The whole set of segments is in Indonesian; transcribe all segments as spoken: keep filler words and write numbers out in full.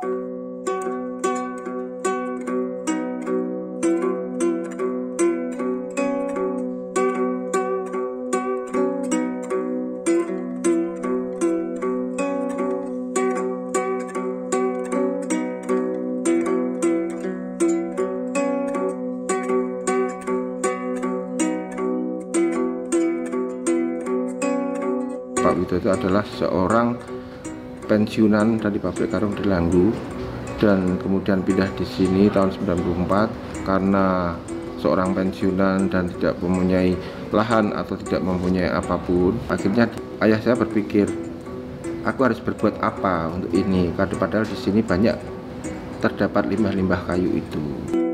Pak Widodo adalah seorang pensiunan dari pabrik karung Delanggu dan kemudian pindah di sini tahun sembilan puluh empat karena seorang pensiunan dan tidak mempunyai lahan atau tidak mempunyai apapun. Akhirnya ayah saya berpikir, aku harus berbuat apa untuk ini, karena padahal di sini banyak terdapat limbah-limbah kayu itu.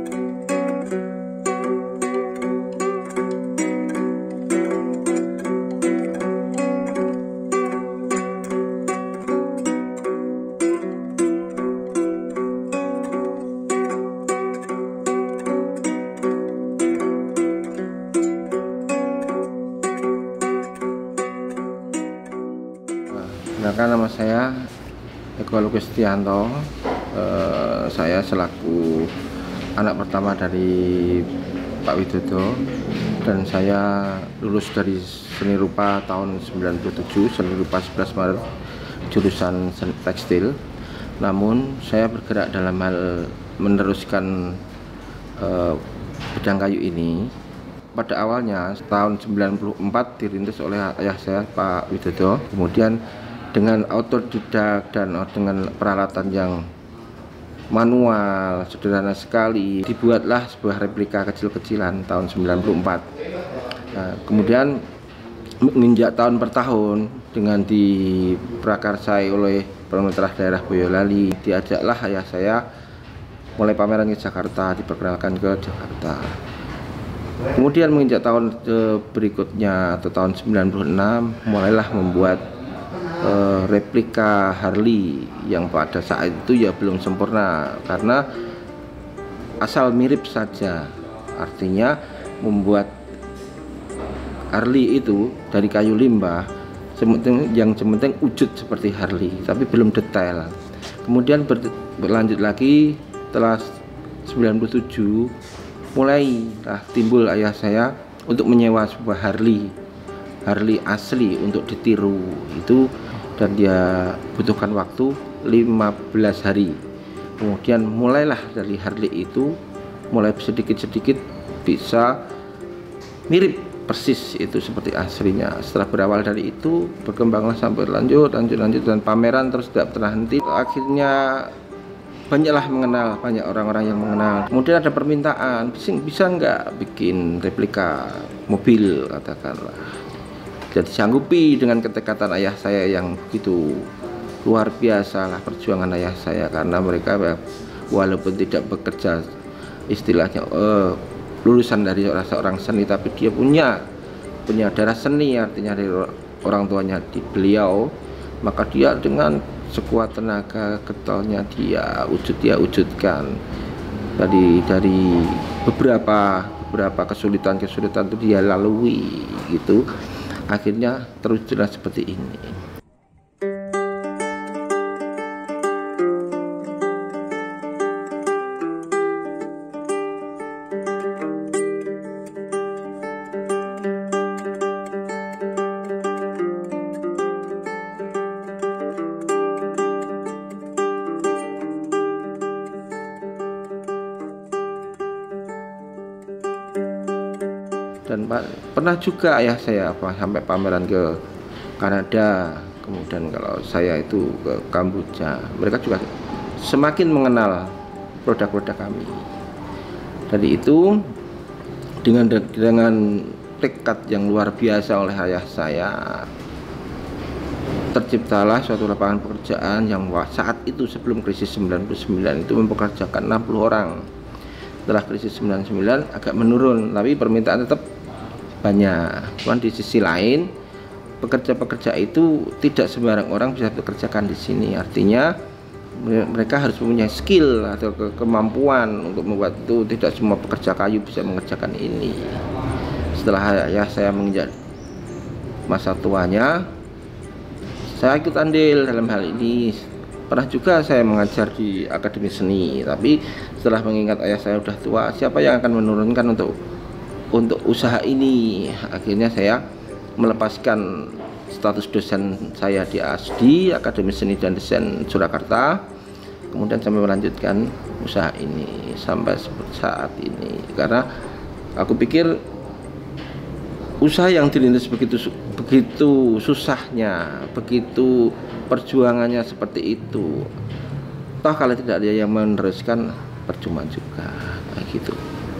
Perkenalkan, nama saya Eko Lukistianto. eh, Saya selaku anak pertama dari Pak Widodo, dan saya lulus dari seni rupa tahun sembilan puluh tujuh, seni rupa sebelas Maret, jurusan tekstil. Namun saya bergerak dalam hal meneruskan eh, bidang kayu ini. Pada awalnya tahun sembilan puluh empat dirintis oleh ayah saya, Pak Widodo. Kemudian dengan autodidak dan dengan peralatan yang manual sederhana sekali, dibuatlah sebuah replika kecil-kecilan tahun sembilan puluh empat. Nah, kemudian menginjak tahun per tahun dengan diprakarsai oleh pemerintah daerah Boyolali, diajaklah ayah saya mulai pameran ke Jakarta, diperkenalkan ke Jakarta. Kemudian menginjak tahun berikutnya atau tahun sembilan puluh enam, mulailah membuat Uh, replika Harley yang pada saat itu ya belum sempurna karena asal mirip saja. Artinya membuat Harley itu dari kayu limbah yang penting wujud seperti Harley tapi belum detail. Kemudian ber, berlanjut lagi setelah sembilan puluh tujuh mulai lah timbul ayah saya untuk menyewa sebuah Harley Harley asli untuk ditiru itu, dan dia butuhkan waktu lima belas hari. Kemudian mulailah dari Harley itu mulai sedikit-sedikit bisa mirip persis itu seperti aslinya. Setelah berawal dari itu berkembanglah sampai lanjut lanjut lanjut dan pameran terus tidak pernah henti. Akhirnya banyaklah mengenal, banyak orang-orang yang mengenal. Kemudian ada permintaan, bisa nggak bikin replika mobil, katakanlah. Jadi sanggupi dengan ketekatan ayah saya yang begitu luar biasa lah perjuangan ayah saya, karena mereka walaupun tidak bekerja istilahnya uh, lulusan dari seorang seni, tapi dia punya punya darah seni, artinya dari orang tuanya di beliau, maka dia dengan sekuat tenaga getolnya dia wujud dia wujudkan dari dari beberapa beberapa kesulitan-kesulitan itu dia lalui gitu. Akhirnya terwujudlah seperti ini. Dan pernah juga ayah saya apa sampai pameran ke Kanada, kemudian kalau saya itu ke Kamboja. Mereka juga semakin mengenal produk-produk kami. Dari itu dengan dengan tekad yang luar biasa oleh ayah saya, terciptalah suatu lapangan pekerjaan yang saat itu sebelum krisis sembilan puluh sembilan itu mempekerjakan enam puluh orang. Setelah krisis sembilan puluh sembilan agak menurun, tapi permintaan tetap banyak. Cuman di sisi lain pekerja-pekerja itu tidak sembarang orang bisa bekerjakan di sini. Artinya mereka harus mempunyai skill atau ke kemampuan untuk membuat itu. Tidak semua pekerja kayu bisa mengerjakan ini. Setelah ya saya menginjak masa tuanya, saya ikut andil dalam hal ini. Pernah juga saya mengajar di Akademi Seni, tapi setelah mengingat ayah saya udah tua, siapa yang akan menurunkan untuk untuk usaha ini? Akhirnya saya melepaskan status dosen saya di A S D, Akademi Seni dan Desain Surakarta, kemudian sampai melanjutkan usaha ini sampai saat ini. Karena aku pikir usaha yang dirintis begitu begitu susahnya, begitu perjuangannya seperti itu, toh kalau tidak ada yang meneruskan percuma juga, kayak gitu.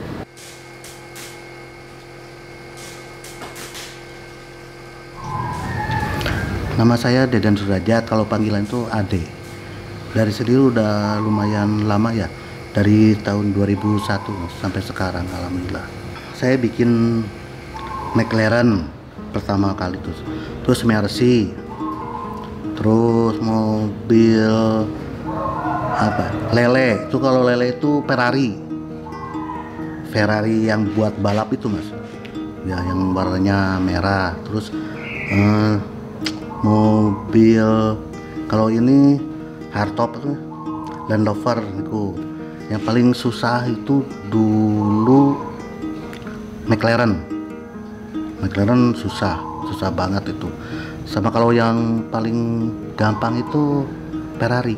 Nama saya Dedan Sudrajat, kalau panggilan itu Ade. Dari sendiri udah lumayan lama ya, dari tahun dua ribu satu sampai sekarang, alhamdulillah. Saya bikin McLaren pertama kali terus, terus Mercy, terus mobil apa lele itu, kalau lele itu Ferrari Ferrari yang buat balap itu mas ya, yang warnanya merah. Terus eh, mobil kalau ini hardtop itu Land Rover itu. Yang paling susah itu dulu McLaren McLaren susah susah banget itu. Sama kalau yang paling gampang itu Ferrari.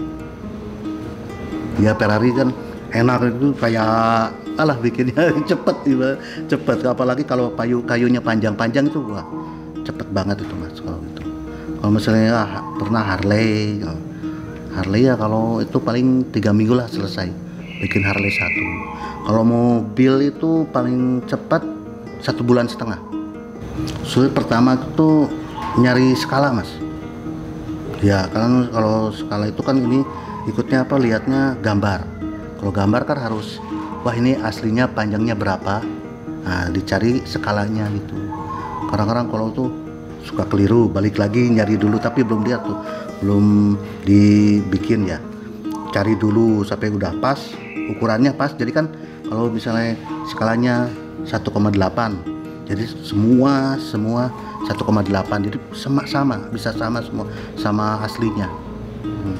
Ya Ferrari kan enak itu, kayak alah bikinnya cepet gitu, cepet. Apalagi kalau kayu kayunya panjang-panjang itu wah cepet banget itu mas kalau itu. Kalau misalnya ah, pernah Harley, Harley ya kalau itu paling tiga minggu lah selesai bikin Harley satu. Kalau mobil itu paling cepat satu bulan setengah. Sulit pertama itu nyari skala mas ya, kan kalau skala itu kan ini ikutnya apa, lihatnya gambar. Kalau gambar kan harus wah ini aslinya panjangnya berapa, nah dicari skalanya gitu. Kadang-kadang kalau tuh suka keliru, balik lagi nyari dulu, tapi belum lihat tuh, belum dibikin ya, cari dulu sampai udah pas ukurannya pas. Jadi kan kalau misalnya skalanya satu koma delapan, jadi semua semua satu koma delapan, jadi sama sama bisa sama semua sama aslinya. hmm.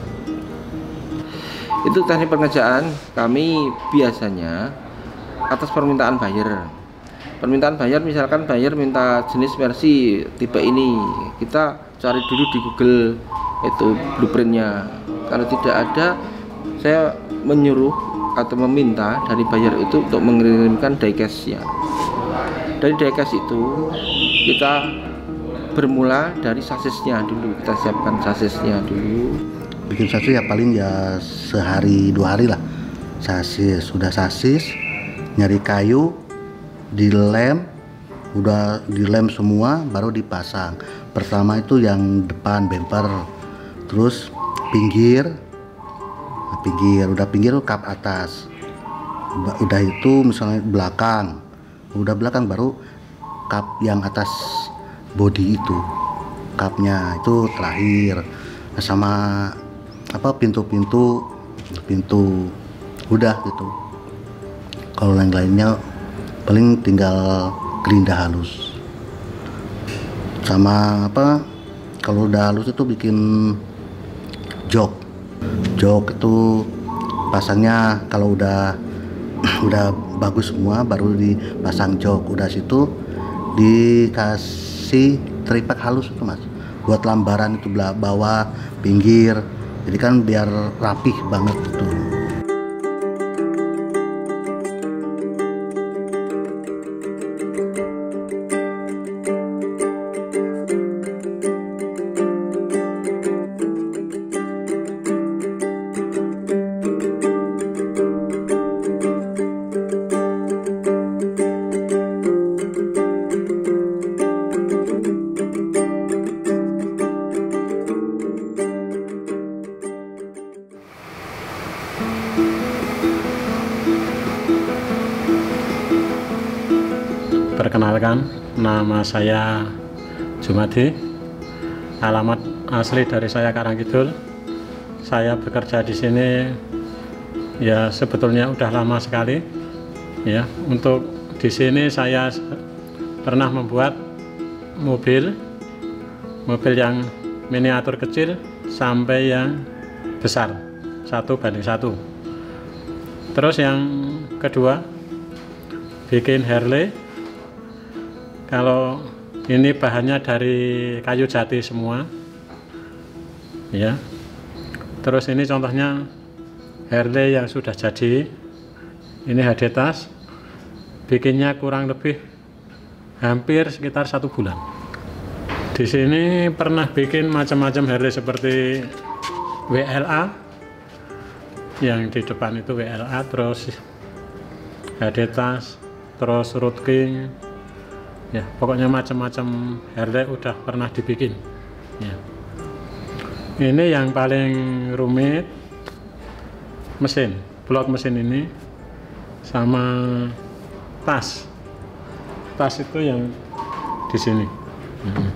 Itu teknik pengerjaan kami biasanya atas permintaan buyer. Permintaan buyer, misalkan buyer minta jenis versi tipe ini, kita cari dulu di Google itu blueprintnya. Kalau tidak ada, saya menyuruh atau meminta dari buyer itu untuk mengirimkan diecast-nya. Dari diecast itu kita bermula dari sasisnya dulu, kita siapkan sasisnya dulu. Bikin sasis ya paling ya sehari dua hari lah. Sasis sudah sasis, nyari kayu, dilem, udah dilem semua baru dipasang. Pertama itu yang depan bumper, terus pinggir, pinggir udah pinggir kap atas, udah itu misalnya belakang, udah belakang baru kap yang atas body itu, kapnya itu terakhir. Sama apa pintu-pintu pintu udah gitu. Kalau yang lainnya paling tinggal gerinda halus. Sama apa kalau udah halus itu bikin jok jok itu pasangnya kalau udah udah bagus semua baru dipasang jok. Udah situ dikasih tripak halus itu mas, buat lambaran itu bawah pinggir, jadi kan biar rapih banget gitu. Perkenalkan, nama saya Jumadi. Alamat asli dari saya Karangkidul. Saya bekerja di sini ya sebetulnya udah lama sekali. Ya, untuk di sini saya pernah membuat mobil, mobil yang miniatur kecil sampai yang besar, satu banding satu. Terus yang kedua, bikin Harley. Kalau ini bahannya dari kayu jati semua, ya. Terus ini contohnya Harley yang sudah jadi. Ini H D tas, bikinnya kurang lebih hampir sekitar satu bulan. Di sini pernah bikin macam-macam Harley seperti W L A, yang di depan itu W L A, terus H D tas, terus Road King, ya pokoknya macam-macam Harley udah pernah dibikin. Ya. Ini yang paling rumit, mesin, blok mesin ini, sama tas. Tas itu yang di sini. Hmm.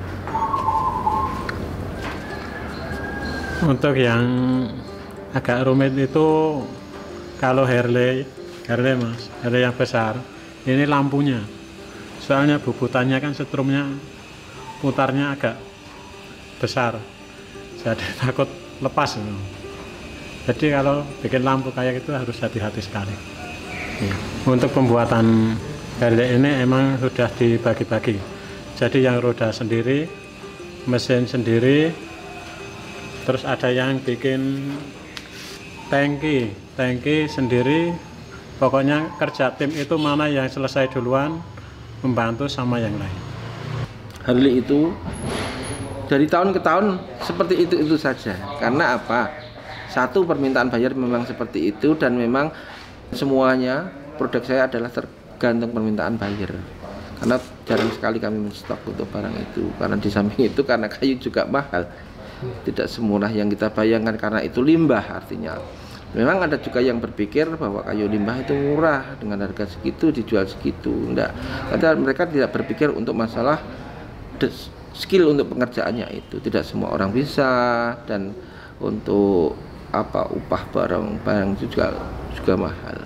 Untuk yang agak rumit itu kalau Harley, Harley mas, Harley yang besar, ini lampunya. Soalnya bubutannya kan setrumnya putarnya agak besar, jadi takut lepas. Jadi kalau bikin lampu kayak itu harus hati-hati sekali. Ya. Untuk pembuatan Harley ini emang sudah dibagi-bagi. Jadi yang roda sendiri, mesin sendiri, terus ada yang bikin tangki, tangki sendiri. Pokoknya kerja tim itu mana yang selesai duluan, membantu sama yang lain. Harley itu dari tahun ke tahun seperti itu-itu saja. Karena apa? Satu, permintaan buyer memang seperti itu, dan memang semuanya produk saya adalah tergantung permintaan buyer. Karena jarang sekali kami menstok untuk barang itu. Karena di samping itu karena kayu juga mahal, tidak semurah yang kita bayangkan, karena itu limbah. Artinya memang ada juga yang berpikir bahwa kayu limbah itu murah, dengan harga segitu dijual segitu. Enggak, karena mereka tidak berpikir untuk masalah skill untuk pengerjaannya itu. Tidak semua orang bisa, dan untuk apa upah barang-barang itu juga juga mahal.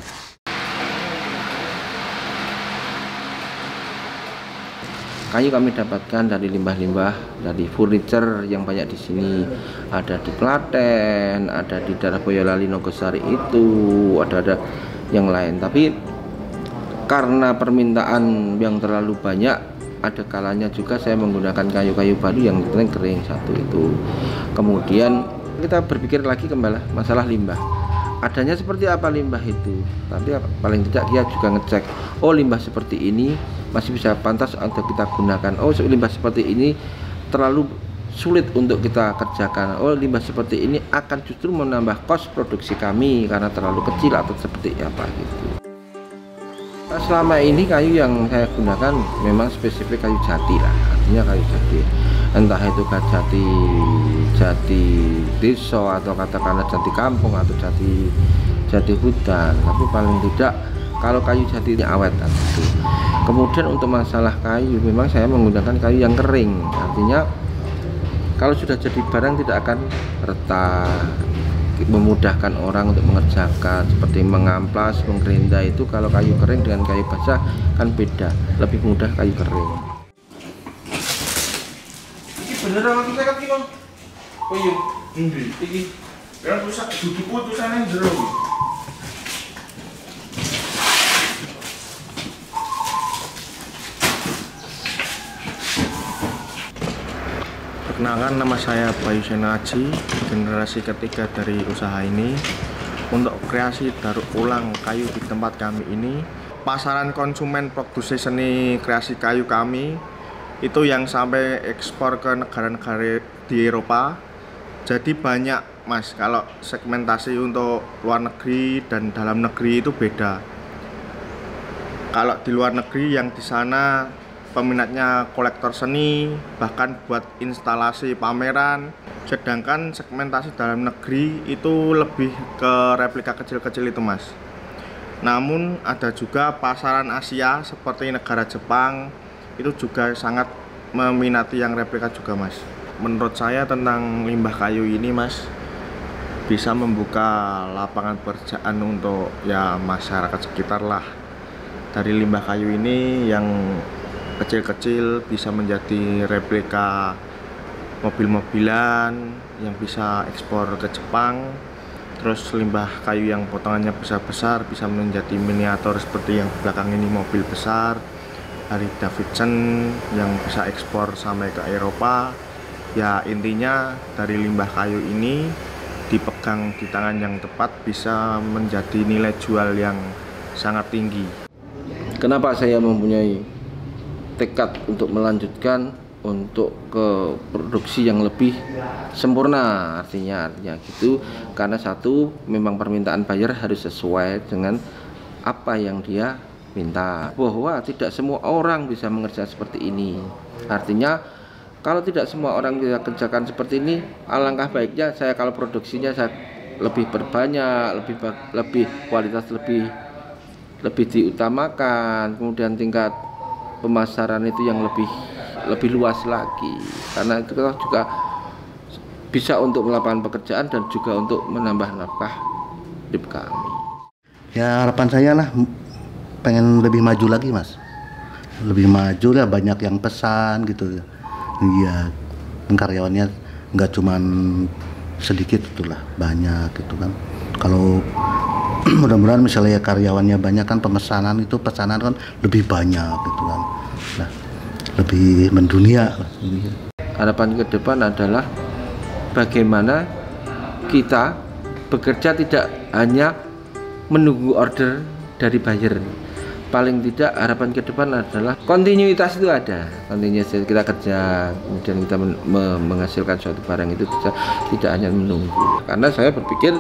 Kayu kami dapatkan dari limbah-limbah, dari furniture yang banyak di sini. Ada di Klaten, ada di daerah Boyolali, Nogosari itu, ada ada yang lain. Tapi karena permintaan yang terlalu banyak, ada kalanya juga saya menggunakan kayu-kayu baru yang kering-kering satu itu. Kemudian kita berpikir lagi kembali masalah limbah. Adanya seperti apa limbah itu? Nanti paling tidak dia juga ngecek, oh limbah seperti ini masih bisa pantas untuk kita gunakan. Oh limbah seperti ini terlalu sulit untuk kita kerjakan. Oh limbah seperti ini akan justru menambah kos produksi kami karena terlalu kecil atau seperti apa gitu. Nah, selama ini kayu yang saya gunakan memang spesifik kayu jati lah, artinya kayu jati. Entah itu jati jati desa atau katakanlah jati kampung atau jati jati hutan, tapi paling tidak kalau kayu jati ini awet gitu. Kemudian untuk masalah kayu, memang saya menggunakan kayu yang kering, artinya kalau sudah jadi barang tidak akan retak, memudahkan orang untuk mengerjakan, seperti mengamplas, menggerinda itu. Kalau kayu kering dengan kayu basah kan beda, lebih mudah kayu kering. Beneran aku saya kan kon. Oh iya, endi? Iki. Ya tulisan duduku tulisane jero. Perkenalkan, nama saya Bayu Senaji, generasi ketiga dari usaha ini. Untuk kreasi daur ulang kayu di tempat kami ini, pasaran konsumen produksi seni kreasi kayu kami itu yang sampai ekspor ke negara-negara di Eropa. Jadi banyak mas, kalau segmentasi untuk luar negeri dan dalam negeri itu beda. Kalau di luar negeri yang di sana peminatnya kolektor seni, bahkan buat instalasi pameran. Sedangkan segmentasi dalam negeri itu lebih ke replika kecil-kecil itu mas. Namun ada juga pasaran Asia seperti negara Jepang, itu juga sangat meminati yang replika juga mas. Menurut saya tentang limbah kayu ini mas, bisa membuka lapangan pekerjaan untuk ya masyarakat sekitar lah. Dari limbah kayu ini yang kecil-kecil bisa menjadi replika mobil-mobilan yang bisa ekspor ke Jepang. Terus limbah kayu yang potongannya besar-besar bisa menjadi miniatur seperti yang belakang ini, mobil besar Harley Davidson yang bisa ekspor sampai ke Eropa. Ya intinya dari limbah kayu ini dipegang di tangan yang tepat bisa menjadi nilai jual yang sangat tinggi. Kenapa saya mempunyai tekad untuk melanjutkan untuk ke produksi yang lebih sempurna, artinya artinya gitu, karena satu, memang permintaan buyer harus sesuai dengan apa yang dia minta, bahwa tidak semua orang bisa mengerjakan seperti ini. Artinya kalau tidak semua orang bisa kerjakan seperti ini, alangkah baiknya saya kalau produksinya saya lebih berbanyak, lebih lebih kualitas lebih lebih diutamakan, kemudian tingkat pemasaran itu yang lebih lebih luas lagi, karena itu juga bisa untuk melakukan pekerjaan dan juga untuk menambah nafkah hidup kami. Ya harapan saya lah pengen lebih maju lagi mas, lebih maju lah, banyak yang pesan gitu ya. Iya, karyawannya nggak cuman sedikit itulah, banyak gitu kan. Kalau mudah-mudahan misalnya karyawannya banyak kan, pemesanan itu pesanan kan lebih banyak gitu kan. Nah, lebih mendunia. Harapan ke depan adalah bagaimana kita bekerja tidak hanya menunggu order dari buyer. Paling tidak harapan ke depan adalah kontinuitas itu ada, kontinuitas kita kerja, kemudian kita men menghasilkan suatu barang itu bisa, tidak hanya menunggu. Karena saya berpikir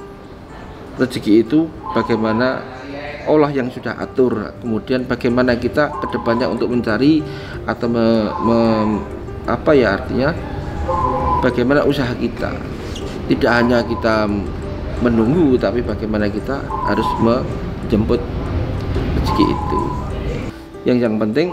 rezeki itu bagaimana Allah yang sudah atur, kemudian bagaimana kita kedepannya untuk mencari atau me, me, apa ya artinya bagaimana usaha kita, tidak hanya kita menunggu, tapi bagaimana kita harus menjemput rezeki itu. Yang yang penting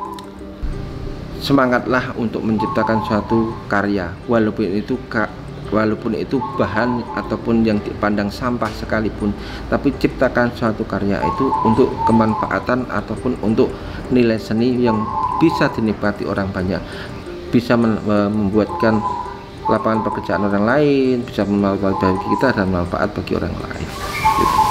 semangatlah untuk menciptakan suatu karya, walaupun itu walaupun itu bahan ataupun yang dipandang sampah sekalipun, tapi ciptakan suatu karya itu untuk kemanfaatan ataupun untuk nilai seni yang bisa dinikmati orang banyak, bisa membuatkan lapangan pekerjaan orang lain, bisa bermanfaat bagi kita dan manfaat bagi orang lain gitu.